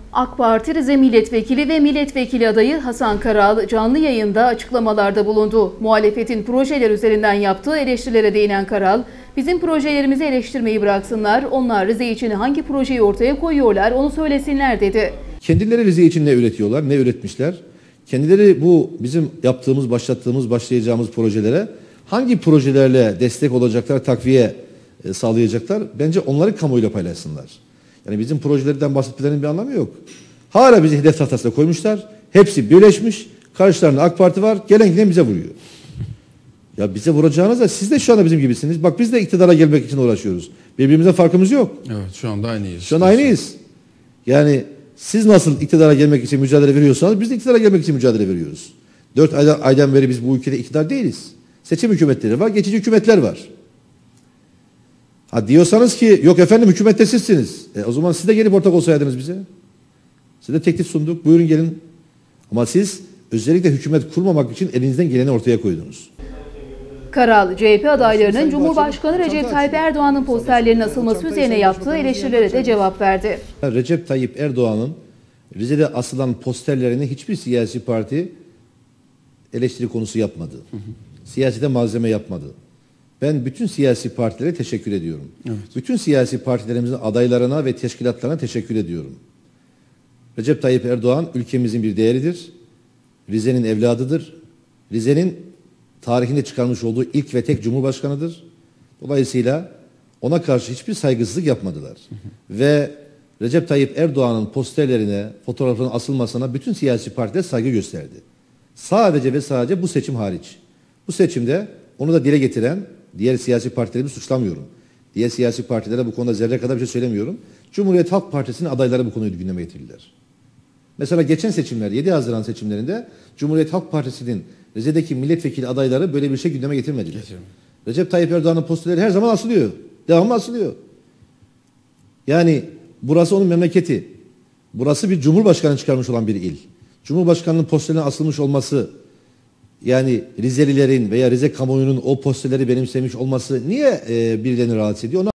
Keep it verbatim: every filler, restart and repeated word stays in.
AK Parti Rize Milletvekili ve Milletvekili adayı Hasan Karal canlı yayında açıklamalarda bulundu. Muhalefetin projeler üzerinden yaptığı eleştirilere değinen Karal, bizim projelerimizi eleştirmeyi bıraksınlar, onlar Rize için hangi projeyi ortaya koyuyorlar onu söylesinler dedi. Kendileri Rize için ne üretiyorlar, ne üretmişler? Kendileri bu bizim yaptığımız, başlattığımız, başlayacağımız projelere hangi projelerle destek olacaklar, takviye sağlayacaklar? Bence onları kamuoyuyla paylaşsınlar. Yani bizim projelerden bahsetmelerinin bir anlamı yok. Hala bizi hedef tahtasına koymuşlar. Hepsi birleşmiş. Karşılarında AK Parti var. Gelen giden bize vuruyor. Ya bize vuracağınız da siz de şu anda bizim gibisiniz. Bak biz de iktidara gelmek için uğraşıyoruz. Birbirimize farkımız yok. Evet, şu anda aynıyız. Şu an aynıyız. Yani siz nasıl iktidara gelmek için mücadele veriyorsanız biz de iktidara gelmek için mücadele veriyoruz. Dört aydan, aydan beri biz bu ülkede iktidar değiliz. Seçim hükümetleri var, geçici hükümetler var. Ha diyorsanız ki yok efendim hükümette sizsiniz. E, o zaman siz de gelip ortak olsaydınız bize. Size de teklif sunduk. Buyurun gelin. Ama siz özellikle hükümet kurmamak için elinizden geleni ortaya koydunuz. Karal, C H P adaylarının Cumhurbaşkanı Recep Tayyip Erdoğan'ın posterlerinin asılması üzerine yaptığı eleştirilere de cevap verdi. Recep Tayyip Erdoğan'ın Rize'de asılan posterlerini hiçbir siyasi parti eleştiri konusu yapmadı. Hı hı. Siyasete malzeme yapmadı. Ben bütün siyasi partilere teşekkür ediyorum. Evet. Bütün siyasi partilerimizin adaylarına ve teşkilatlarına teşekkür ediyorum. Recep Tayyip Erdoğan ülkemizin bir değeridir. Rize'nin evladıdır. Rize'nin tarihinde çıkarmış olduğu ilk ve tek cumhurbaşkanıdır. Dolayısıyla ona karşı hiçbir saygısızlık yapmadılar. Hı hı. Ve Recep Tayyip Erdoğan'ın posterlerine, fotoğraflarının asılmasına bütün siyasi partiler saygı gösterdi. Sadece ve sadece bu seçim hariç. Bu seçimde onu da dile getiren diğer siyasi partileri suçlamıyorum. Diğer siyasi partilere bu konuda zerre kadar bir şey söylemiyorum. Cumhuriyet Halk Partisi'nin adayları bu konuyu gündeme getirdiler. Mesela geçen seçimler, yedi Haziran seçimlerinde Cumhuriyet Halk Partisi'nin Rize'deki milletvekili adayları böyle bir şey gündeme getirmediler. Geçelim. Recep Tayyip Erdoğan'ın posterleri her zaman asılıyor. Devamlı asılıyor. Yani burası onun memleketi. Burası bir cumhurbaşkanı çıkarmış olan bir il. Cumhurbaşkanının posterine asılmış olması, yani Rizelilerin veya Rize kamuoyunun o posterleri benimsemiş olması niye e, birilerini rahatsız ediyor? Onu